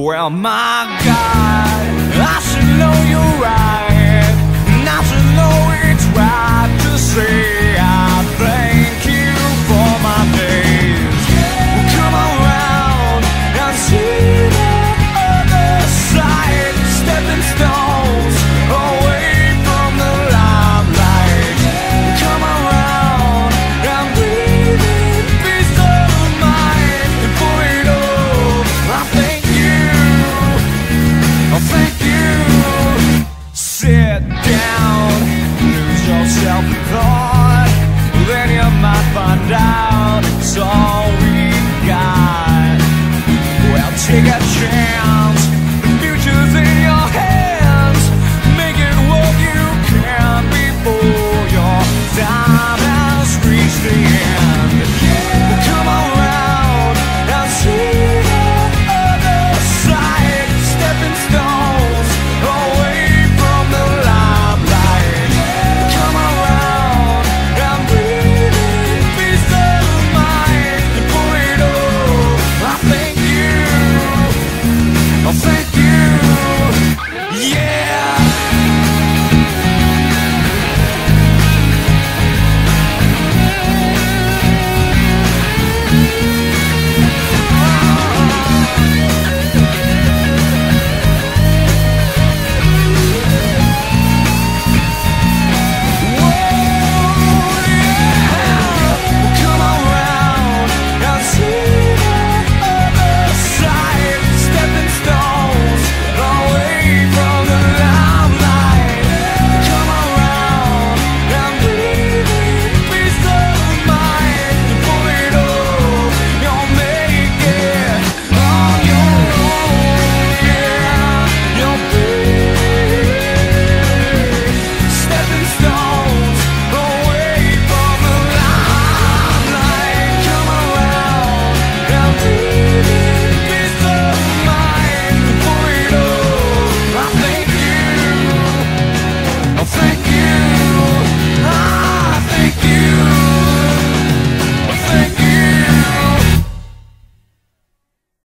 Well, my God, I should know you're right, and I should know it's right to say I thank you for my days. Well, come around and see the other side, stepping stones away from the limelight. Come around and breathe in peace of mind, and for it all, I thank you. Oh, thank you. Sit down, lose yourself in thought, then you might find out it's all we got. Well, take a chance, the future's in your hands. Make it what you can before your time.